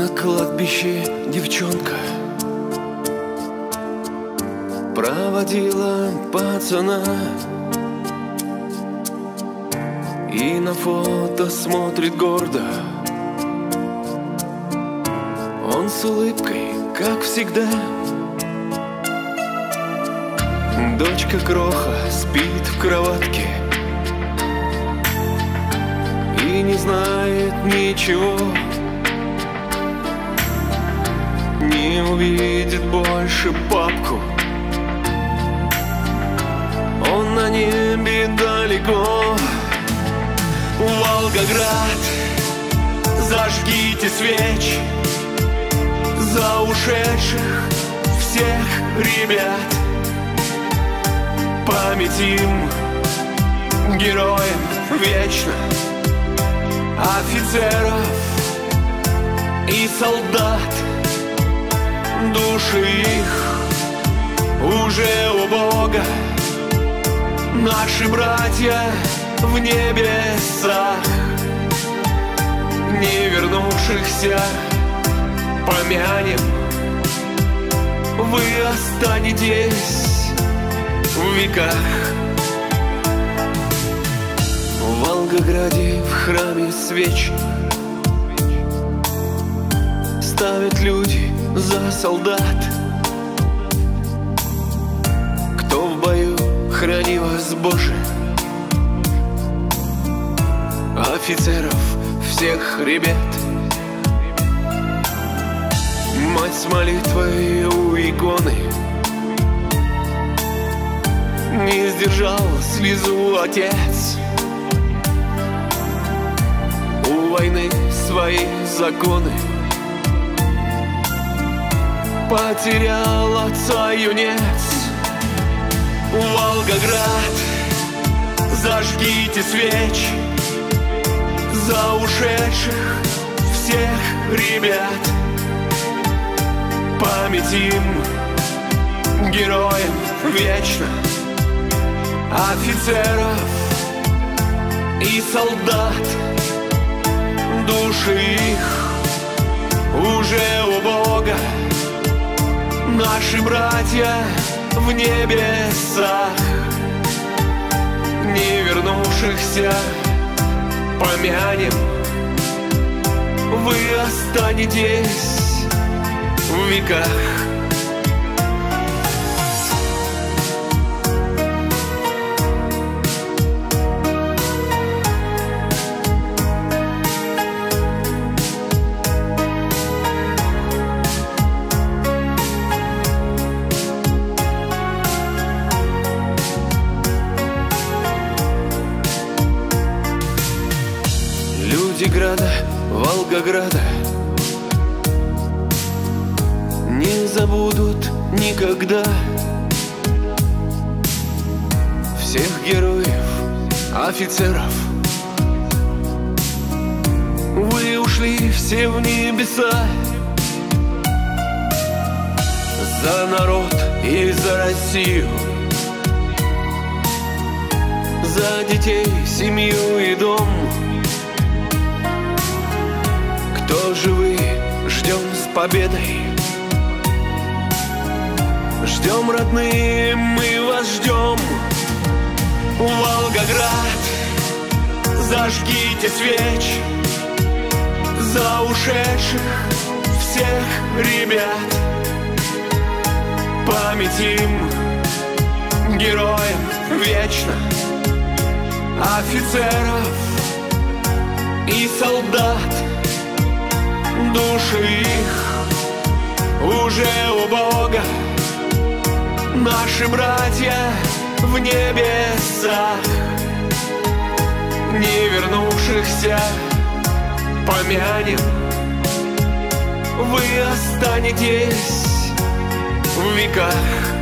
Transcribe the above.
На кладбище девчонка проводила пацана, и на фото смотрит гордо. Он с улыбкой, как всегда. Дочка кроха спит в кроватке и не знает ничего, не увидит больше папку. Он на небе далеко. Волгоград, зажгите свечи за ушедших всех ребят. Память им, героям, вечно, офицеров и солдат. Души их уже у Бога, наши братья в небесах. Не вернувшихся помянем, вы останетесь в веках. В Волгограде в храме свечи ставят люди за солдат. Кто в бою, храни вас, Боже, офицеров всех ребят. Мать с молитвой у иконы, не сдержал слезу отец. У войны свои законы, потерял отца юнец. Волгоград, зажгите свечи за ушедших всех ребят. Память им, героям, вечно, офицеров и солдат. Души их уже у Бога, наши братья в небесах. Не вернувшихся помянем, вы останетесь в веках. Люди града, Волгограда не забудут никогда всех героев, офицеров. Вы ушли все в небеса за народ и за Россию, за детей, семью и дом. Кто живы, ждем с победой. Ждем, родные, мы вас ждем. Волгоград, зажгите свечи за ушедших всех ребят. Память им, героям, вечно, офицеров и солдат. Души их уже у Бога, наши братья в небесах. Не вернувшихся помянем, вы останетесь в веках.